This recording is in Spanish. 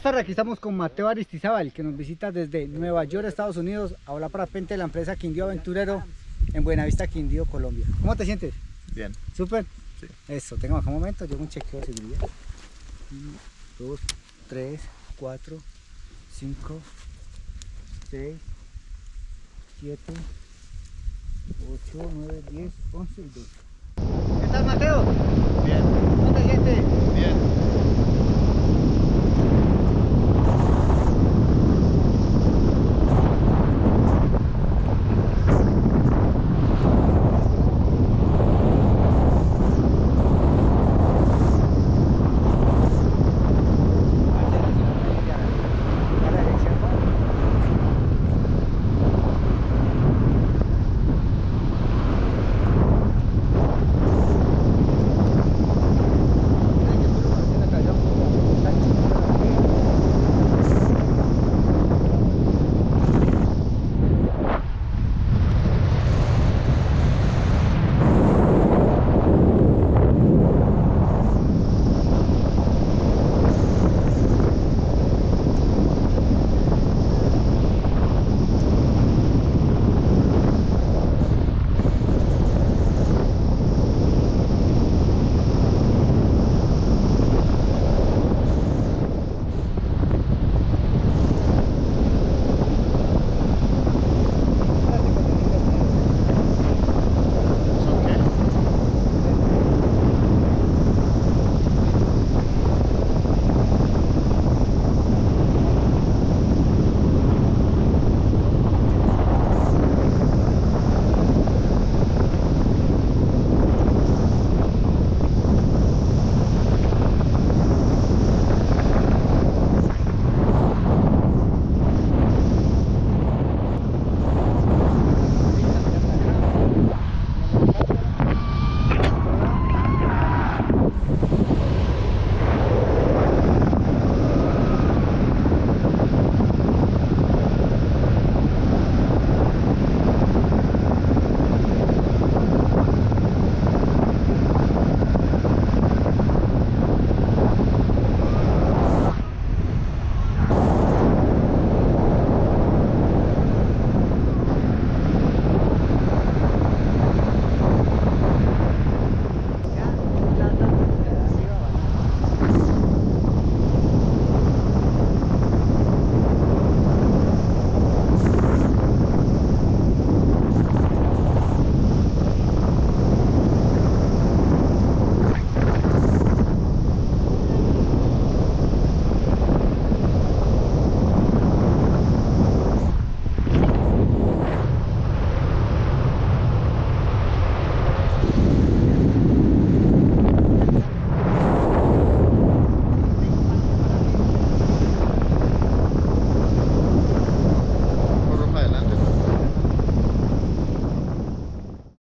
tardes, aquí estamos con Mateo Aristizábal, que nos visita desde Nueva York, Estados Unidos, a hablar parapente de la empresa Quindío Aventurero en Buenavista, Quindío, Colombia. ¿Cómo te sientes? Bien. ¿Súper? Sí. Eso, tengo acá un momento, yo hago un chequeo de seguridad. 1, 2, 3, 4, 5, 6, 7, 8, 9, 10, 11 y 12. ¿Qué tal, Mateo? Bien.